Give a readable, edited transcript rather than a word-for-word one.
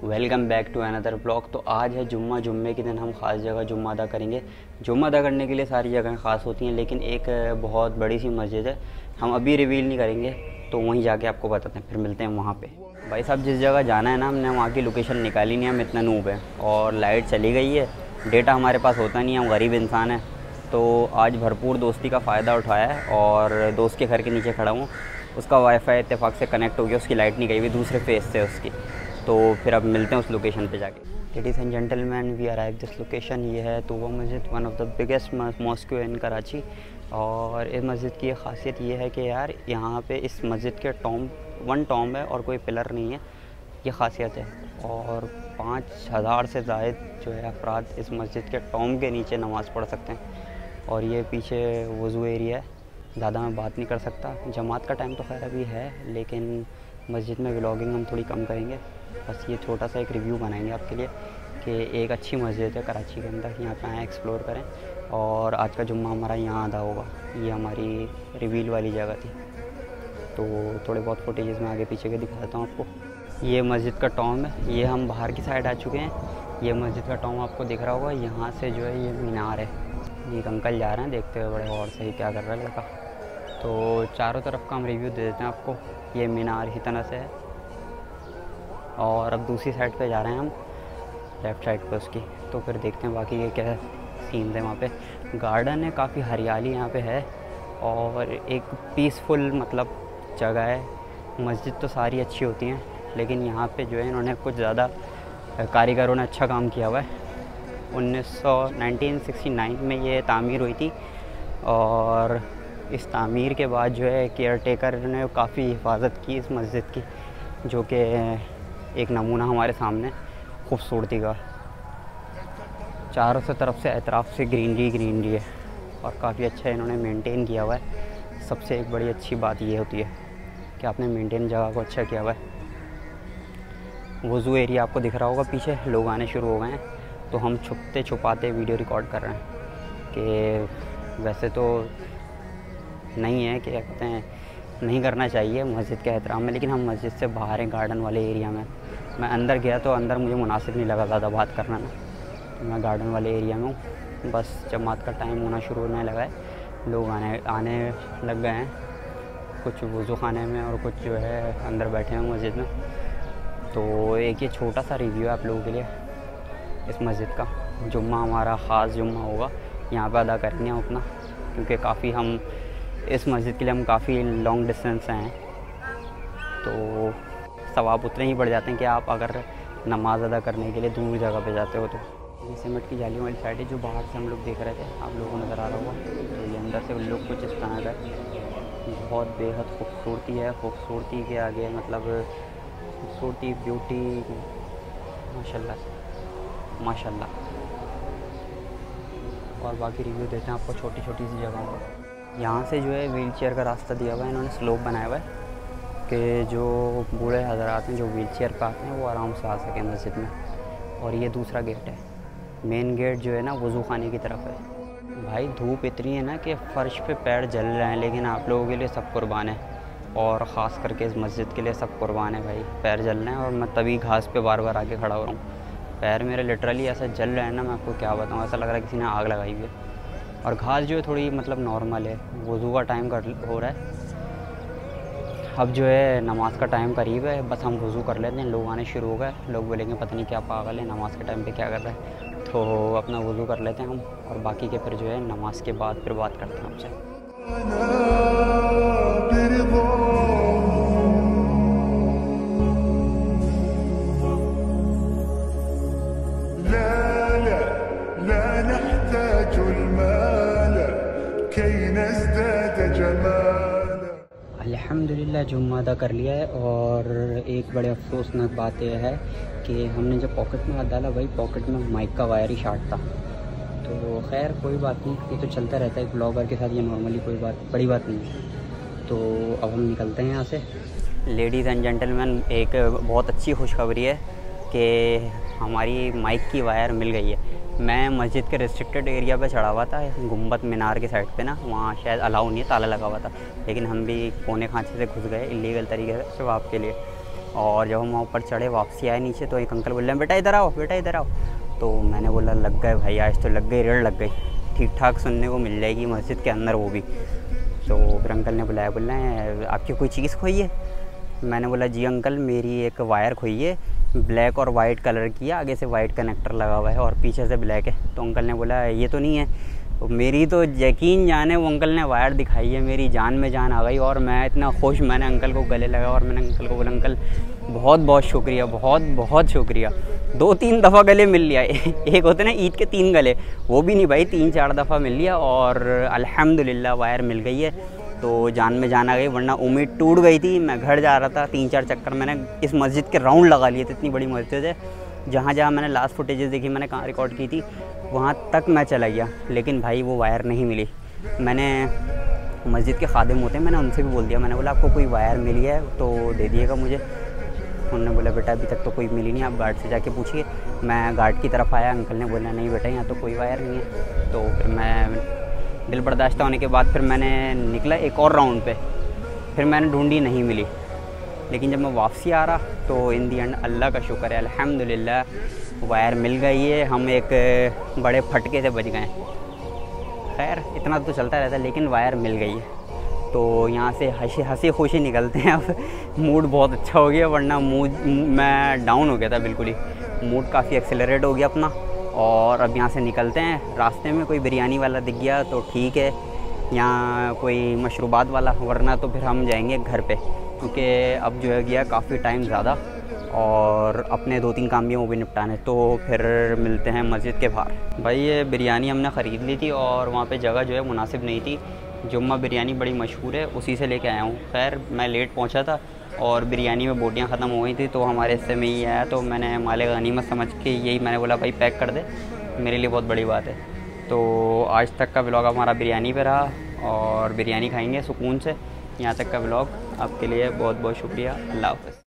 Welcome back to another blog. तो आज है जुम्मे के दिन हम ख़ास जगह जुम्मा अदा करेंगे। जुम्मा अदा करने के लिए सारी जगहें ख़ास होती हैं, लेकिन एक बहुत बड़ी सी मस्जिद है, हम अभी रिवील नहीं करेंगे, तो वहीं जाके आपको बताते हैं, फिर मिलते हैं वहाँ पे। भाई साहब जिस जगह जाना है ना, हमने वहाँ की लोकेशन निकाली नहीं, हम इतना नूब है और लाइट चली गई है, डेटा हमारे पास होता नहीं है, हम गरीब इंसान हैं। तो आज भरपूर दोस्ती का फ़ायदा उठाया है और दोस्त के घर के नीचे खड़ा हूँ, उसका वाईफाई इत्तेफाक से कनेक्ट हो गया, उसकी लाइट नहीं गई हुई, दूसरे फेस से उसकी। तो फिर अब मिलते हैं उस लोकेशन पे जाके। Ladies and gentleman, we arrive this location. ये है Tooba Masjid, one of the biggest mosque in Karachi. और इस मस्जिद की ख़ासियत ये है कि यार यहाँ पे इस मस्जिद के वन टॉम्ब है और कोई पिलर नहीं है, ये ख़ासियत है। और 5000 से ज़ायद जो है अफराद इस मस्जिद के टॉम्ब के नीचे नमाज़ पढ़ सकते हैं। और ये पीछे वज़ू एरिया है, ज़्यादा मैं बात नहीं कर सकता। जमात का टाइम तो खैर अभी है, लेकिन मस्जिद में व्लॉगिंग हम थोड़ी कम करेंगे। बस ये छोटा सा एक रिव्यू बनाएंगे आपके लिए कि एक अच्छी मस्जिद है कराची के अंदर, यहाँ पे आएँ एक्सप्लोर करें। और आज का जुम्मा हमारा यहाँ अदा होगा, ये हमारी रिवील वाली जगह थी। तो थोड़े बहुत फुटेजेस में आगे पीछे के दिखा देता हूँ आपको। ये मस्जिद का टॉम है, ये हम बाहर की साइड आ चुके हैं। ये मस्जिद का टॉम आपको दिख रहा होगा, यहाँ से जो है ये मीनार है। ये एक अंकल जा रहे हैं, देखते हुए बड़े और सही क्या कर रहा है लड़का। तो चारों तरफ का हम रिव्यू दे देते हैं आपको। ये मीनार ही तरह से है और अब दूसरी साइड पे जा रहे हैं हम, लेफ़्ट साइड पे उसकी। तो फिर देखते हैं बाकी ये क्या सीन है। वहाँ पे गार्डन है, काफ़ी हरियाली यहाँ पे है और एक पीसफुल मतलब जगह है। मस्जिद तो सारी अच्छी होती हैं, लेकिन यहाँ पे जो है इन्होंने कुछ ज़्यादा कारीगरों ने अच्छा काम किया हुआ है। 1969 में ये तामीर हुई थी और इस तामीर के बाद जो है केयर टेकर ने काफ़ी हिफाजत की इस मस्जिद की, जो कि एक नमूना हमारे सामने खूबसूरती का। चारों से तरफ से एतराफ़ से ग्रीनरी है और काफ़ी अच्छा इन्होंने मेंटेन किया हुआ है। सबसे एक बड़ी अच्छी बात ये होती है कि आपने मेंटेन जगह को अच्छा किया हुआ है। वज़ू एरिया आपको दिख रहा होगा, पीछे लोग आने शुरू हो गए हैं, तो हम छुपते छुपाते वीडियो रिकॉर्ड कर रहे हैं कि वैसे तो नहीं है, क्या कहते हैं, नहीं करना चाहिए मस्जिद के एहतराम में, लेकिन हम मस्जिद से बाहर हैं, गार्डन वाले एरिया में। मैं अंदर गया तो अंदर मुझे मुनासिब नहीं लगा ज़्यादा बात करना ना, तो मैं गार्डन वाले एरिया में हूँ। बस जमात का टाइम होना शुरू होने लगा है, लोग आने लग गए हैं, कुछ वज़ू खाने में और कुछ जो है अंदर बैठे हैं मस्जिद में। तो एक ये छोटा सा रिव्यू है आप लोगों के लिए इस मस्जिद का। जुम्मा हमारा ख़ास जुम्मा होगा, यहाँ पर अदा करेंगे हम अपना, क्योंकि काफ़ी हम इस मस्जिद के लिए हम काफ़ी लॉन्ग डिस्टेंस से हैं, तो सवाब उतने ही बढ़ जाते हैं कि आप अगर नमाज़ अदा करने के लिए दूर जगह पे जाते हो। तो ये सीमेंट की जाली वाली साइड है जो बाहर से हम लोग देख रहे थे, आप लोगों को नज़र आ रहा होगा। तो ये अंदर से लोग कुछ इस तरह का, बहुत बेहद खूबसूरती है। खूबसूरती के आगे मतलब खूबसूरती, ब्यूटी, माशाल्लाह। और बाकी रिव्यू देते हैं आपको छोटी छोटी सी जगहों पर। यहाँ से जो है व्हील चेयर का रास्ता दिया हुआ है, इन्होंने स्लोप बनाया हुआ है कि जो बूढ़े हज़रात हैं जो व्हील चेयर पर आते हैं वो आराम से आ सकें मस्जिद में। और ये दूसरा गेट है, मेन गेट जो है ना वज़ू खाने की तरफ है। भाई धूप इतनी है ना कि फ़र्श पे पैर जल रहे हैं, लेकिन आप लोगों के लिए सब कुर्बान है, और ख़ास करके इस मस्जिद के लिए सब कुर्बान है। भाई पैर जल रहे हैं और मैं तभी घास पे बार बार आके खड़ा हो रहा हूँ। पैर मेरे लिटरली ऐसा जल रहे हैं ना, मैं आपको क्या बताऊँ, ऐसा लग रहा है किसी ने आग लगाई हुई है। और घास जो है थोड़ी मतलब नॉर्मल है, वज़ू का टाइम हो रहा है, अब जो है नमाज़ का टाइम करीब है, बस हम वज़ू कर लेते हैं। लोग आने शुरू हो गए, लोग बोलेंगे पता नहीं क्या पागल है, नमाज़ के टाइम पे क्या कर रहा है। तो अपना वज़ू कर लेते हैं हम, और बाकी के फिर जो है नमाज़ के बाद फिर बात करते हैं आपसे। अल्हम्दुलिल्लाह जुम्मा अदा कर लिया है। और एक बड़े अफसोसनाक बात यह है कि हमने जब पॉकेट में हाथ डाला, भाई पॉकेट में माइक का वायर ही शार्ट था। तो खैर कोई बात नहीं, ये तो चलता रहता है ब्लॉगर के साथ, ये नॉर्मली कोई बड़ी बात नहीं है। तो अब हम निकलते हैं यहाँ से। लेडीज़ एंड जेंटलमैन, एक बहुत अच्छी खुशखबरी है कि हमारी माइक की वायर मिल गई है। मैं मस्जिद के रिस्ट्रिक्टेड एरिया पे चढ़ा हुआ था, गुंबद मीनार के साइड पे ना, वहाँ शायद अलाउ नहीं है, ताला लगा हुआ था, लेकिन हम भी कोने खांचे से घुस गए इलीगल तरीके से सिर्फ आपके लिए। और जब हम वहाँ ऊपर चढ़े, वापसी आए नीचे, तो एक अंकल बोल रहे हैं बेटा इधर आओ, बेटा इधर आओ। तो मैंने बोला लग गए भाई, आज तो लग गई, ऋण लग गई, ठीक ठाक सुनने को मिल जाएगी मस्जिद के अंदर, वो भी। तो फिर अंकल ने बुलाया, बोल रहे हैं आपकी कोई चीज़ खोई है? मैंने बोला जी अंकल, मेरी एक वायर खोई है, ब्लैक और वाइट कलर की है, आगे से वाइट कनेक्टर लगा हुआ है और पीछे से ब्लैक है। तो अंकल ने बोला ये तो नहीं है। तो मेरी तो यकीन जाने, वो अंकल ने वायर दिखाई है, मेरी जान में जान आ गई और मैं इतना खुश, मैंने अंकल को गले लगा और मैंने अंकल को बोला अंकल बहुत बहुत शुक्रिया, बहुत बहुत शुक्रिया। 2-3 दफ़ा गले मिल लिया। एक होते ना ईद के 3 गले, वो भी नहीं भाई, 3-4 दफ़ा मिल लिया और अल्हम्दुलिल्लाह वायर मिल गई है। तो जान में जान आ गई, वरना उम्मीद टूट गई थी। मैं घर जा रहा था, 3-4 चक्कर मैंने इस मस्जिद के राउंड लगा लिए थे, इतनी बड़ी मस्जिद है। जहाँ जहाँ मैंने लास्ट फुटेजेस देखी, मैंने कहाँ रिकॉर्ड की थी, वहाँ तक मैं चला गया, लेकिन भाई वो वायर नहीं मिली। मैंने मस्जिद के खादिम होते हैं, मैंने उनसे भी बोल दिया, मैंने बोला आपको कोई वायर मिली है तो दे दिएगा मुझे। उन्होंने बोला बेटा अभी तक तो कोई मिली नहीं, आप गार्ड से जाके पूछिए। मैं गार्ड की तरफ आया, अंकल ने बोला नहीं बेटा यहाँ तो कोई वायर नहीं है। तो फिर मैं दिल बर्दाश्त होने के बाद फिर मैंने निकला एक और राउंड पे, फिर मैंने ढूंढी, नहीं मिली। लेकिन जब मैं वापसी आ रहा तो इन दी एंड अल्लाह का शुक्र है, अल्हम्दुलिल्लाह वायर मिल गई है। हम एक बड़े फटके से बच गए। खैर इतना तो चलता रहता है, लेकिन वायर मिल गई है। तो यहाँ से हंसी खुशी निकलते हैं। अब मूड बहुत अच्छा हो गया, वरना मैं डाउन हो गया था बिल्कुल ही। मूड काफ़ी एक्सेलरेट हो गया अपना। और अब यहाँ से निकलते हैं। रास्ते में कोई बिरयानी वाला दिख गया तो ठीक है, यहाँ कोई मशरूबात वाला, वरना तो फिर हम जाएंगे घर पे, क्योंकि अब जो है गया काफ़ी टाइम ज़्यादा और अपने 2-3 काम भी हैं वो भी निपटाने। तो फिर मिलते हैं मस्जिद के बाहर। भाई ये बिरयानी हमने ख़रीद ली थी और वहाँ पे जगह जो है मुनासिब नहीं थी। जुम्मा बिरयानी बड़ी मशहूर है, उसी से लेके आया हूँ। खैर मैं लेट पहुँचा था और बिरयानी में बोटियाँ ख़त्म हो गई थी, तो हमारे हिस्से में ही आया। तो मैंने माले गनीमत समझ के यही मैंने बोला भाई पैक कर दे, मेरे लिए बहुत बड़ी बात है। तो आज तक का व्लॉग हमारा बिरयानी पे रहा और बिरयानी खाएंगे सुकून से। यहाँ तक का व्लॉग आपके लिए बहुत बहुत शुक्रिया। अल्लाह हाफ़िज़।